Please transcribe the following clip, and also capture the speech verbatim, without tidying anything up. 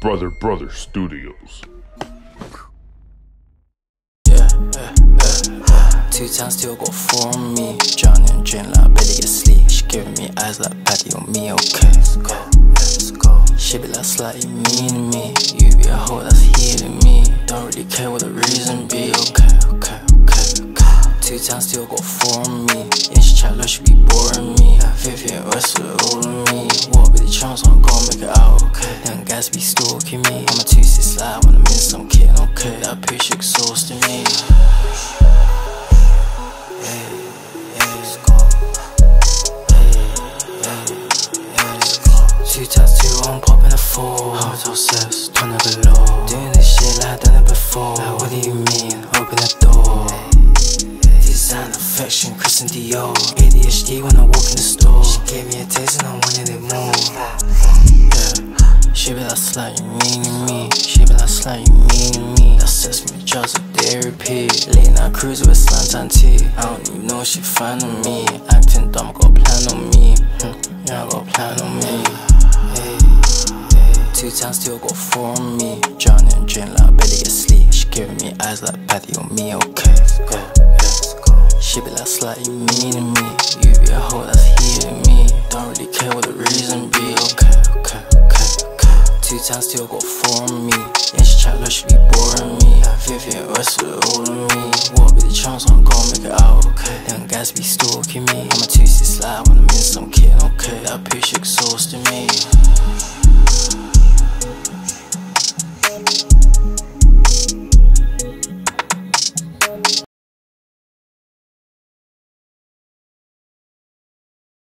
Brother Brother Studios. Yeah, yeah, yeah, yeah. Two times still got four on me. Drowning and drink like belly asleep. She giving me eyes like Patty on me, okay. Let's go, let's go. She be like slightly mean to me. You be a hoe that's healing me. Don't really care what the reason be, okay, okay, okay, okay. Two times still got four on me. In she chat low, she be boring me. Like Vivian West with all of me. What be the chance I'm gonna make it out, okay. Them guys be stalking me. I'm a two-six slide when I'm in some kid, okay. That bitch exhausting me. Two times two, I'm popping a four. Hotel sets, twenty below. Doing this shit like I've done it before. Like, what do you mean? Open the door. Design affection, Christian Dior. A D H D when I walk in the store. She gave me a taste and I wanted it more. Yeah, she be like slightly mean to me. She be like slightly mean to me. That sesame just a dairy repeat. Late night cruise with slantan tea. I don't even know she fine on me. Acting dumb, got a plan on me. Hmm, yeah, I got a plan on me. Two times still got four on me. Drowning and drink like belly asleep. She giving me eyes like Patty on me, okay. Yeah, yeah. She be like slightly mean to me. You be a hoe that's healing me. Don't really care what the reason be, okay, okay, okay, okay. Two times still got four on me. In she chat low, she be boring me. Like Vivian West with all of me. What be the chance I'm gonna make it out, okay. Them guys be stalking me. I'm a two-six slide when I'm in some kid, okay. That bitch exhausting me.